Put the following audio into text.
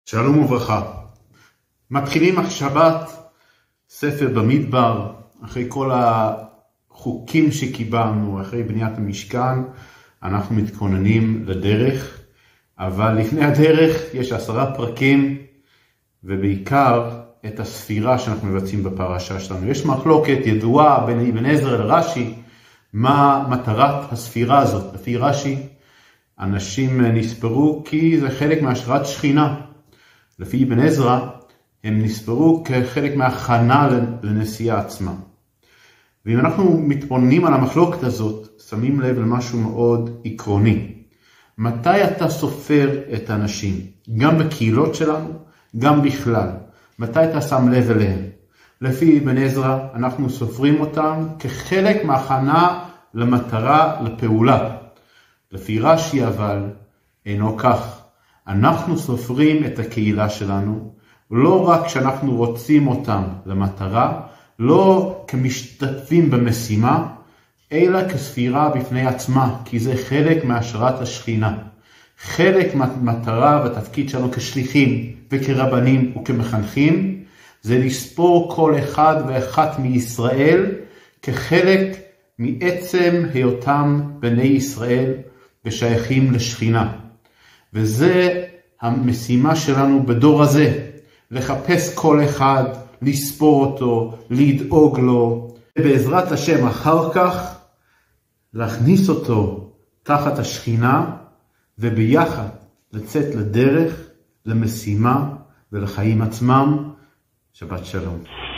שלום וברכה. מתחילים השבת ספר במדבר, אחרי כל החוקים שקיבלנו, אחרי בניית המשכן, אנחנו מתכוננים לדרך, אבל לפני הדרך יש 10 פרקים, ובעיקר את הספירה שאנחנו מבצעים בפרשה שלנו. יש מחלוקת ידועה בין אבן עזרא לרש"י, מה מטרת הספירה הזאת. לפי רש"י, אנשים נספרו כי זה חלק מהשראת שכינה. לפי אבן עזרא, הם נספרו כחלק מההכנה לנסיעה עצמה. ואם אנחנו מתבוננים על המחלוקת הזאת, שמים לב למשהו מאוד עקרוני. מתי אתה סופר את האנשים? גם בקהילות שלנו, גם בכלל. מתי אתה שם לב אליהם? לפי אבן עזרא, אנחנו סופרים אותם כחלק מההכנה למטרה, לפעולה. לפי רש"י אבל, אינו כך. אנחנו סופרים את הקהילה שלנו, לא רק כשאנחנו רוצים אותם למטרה, לא כמשתתפים במשימה, אלא כספירה בפני עצמה, כי זה חלק מהשראת השכינה. חלק מהמטרה והתפקיד שלנו כשליחים וכרבנים וכמחנכים, זה לספור כל אחד ואחת מישראל כחלק מעצם היותם בני ישראל ושייכים לשכינה. וזה המשימה שלנו בדור הזה, לחפש כל אחד, לספור אותו, לדאוג לו, ובעזרת השם אחר כך להכניס אותו תחת השכינה, וביחד לצאת לדרך, למשימה ולחיים עצמם. שבת שלום.